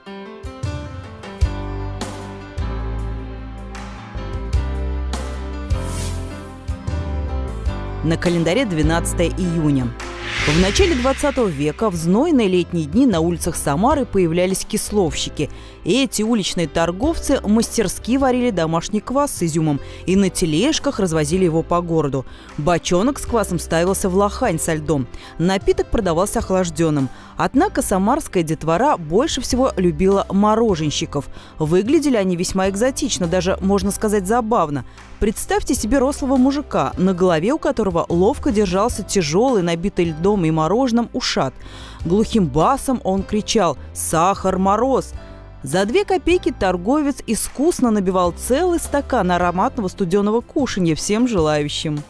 На календаре 12 июня. В начале 20 века в знойные летние дни на улицах Самары появлялись кисловщики. И эти уличные торговцы мастерски варили домашний квас с изюмом и на тележках развозили его по городу. Бочонок с квасом ставился в лохань со льдом. Напиток продавался охлажденным. Однако самарская детвора больше всего любила мороженщиков. Выглядели они весьма экзотично, даже, можно сказать, забавно. Представьте себе рослого мужика, на голове у которого ловко держался тяжелый, набитый льдом и мороженым ушат. Глухим басом он кричал «Сахар, мороз!». За 2 копейки торговец искусно набивал целый стакан ароматного студеного кушанья всем желающим.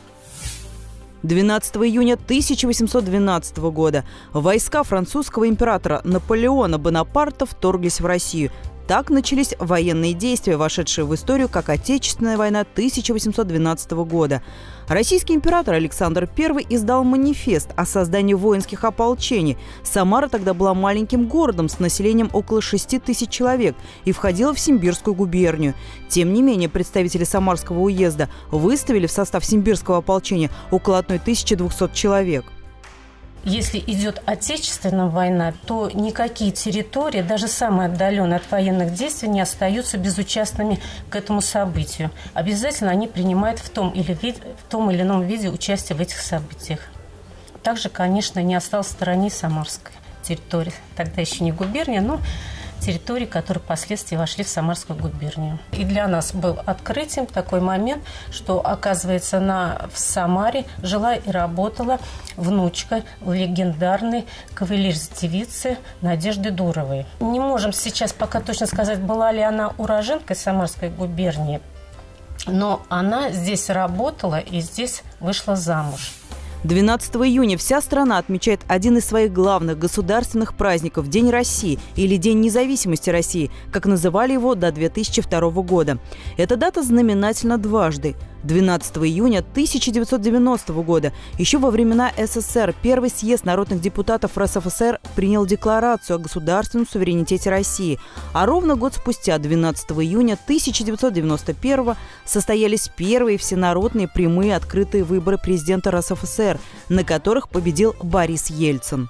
12 июня 1812 года войска французского императора Наполеона Бонапарта вторглись в Россию. Так начались военные действия, вошедшие в историю как Отечественная война 1812 года. Российский император Александр I издал манифест о создании воинских ополчений. Самара тогда была маленьким городом с населением около 6 тысяч человек и входила в Симбирскую губернию. Тем не менее, представители Самарского уезда выставили в состав Симбирского ополчения около 1200 человек. Если идет Отечественная война, то никакие территории, даже самые отдаленные от военных действий, не остаются безучастными к этому событию. Обязательно они принимают в том или ином виде участие в этих событиях. Также, конечно, не осталась в стороне Самарская территория. Тогда еще не губерния, но территории, которые впоследствии вошли в Самарскую губернию. И для нас был открытием такой момент, что, оказывается, в Самаре жила и работала внучка легендарной кавалерс-девицы Надежды Дуровой. Не можем сейчас пока точно сказать, была ли она уроженкой Самарской губернии, но она здесь работала и здесь вышла замуж. 12 июня вся страна отмечает один из своих главных государственных праздников – День России или День независимости России, как называли его до 2002 года. Эта дата знаменательна дважды. 12 июня 1990 года, еще во времена СССР, Первый съезд народных депутатов РСФСР принял декларацию о государственном суверенитете России. А ровно год спустя, 12 июня 1991 состоялись первые всенародные прямые открытые выборы президента РСФСР, на которых победил Борис Ельцин.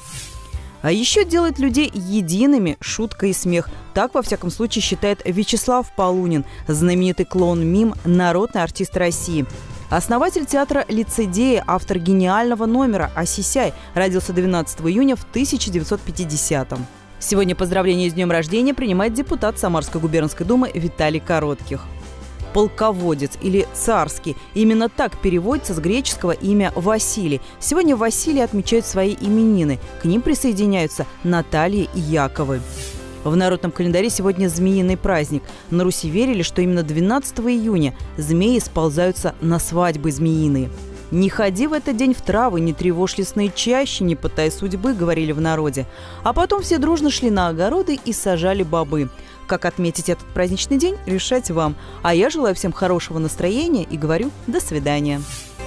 А еще делает людей едиными шутка и смех. Так, во всяком случае, считает Вячеслав Полунин, знаменитый клоун-мим, народный артист России. Основатель театра «Лицедея», автор гениального номера «Осисяй», родился 12 июня в 1950-м. Сегодня поздравления с днем рождения принимает депутат Самарской губернской думы Виталий Коротких. Полководец или царский. Именно так переводится с греческого имя Василий. Сегодня Василий отмечают свои именины. К ним присоединяются Наталья и Яковы. В народном календаре сегодня змеиный праздник. На Руси верили, что именно 12 июня змеи сползаются на свадьбы змеиные. «Не ходи в этот день в травы, не тревожь лесные чащи, не пытай судьбы», говорили в народе. А потом все дружно шли на огороды и сажали бобы. Как отметить этот праздничный день, решать вам. А я желаю всем хорошего настроения и говорю «до свидания».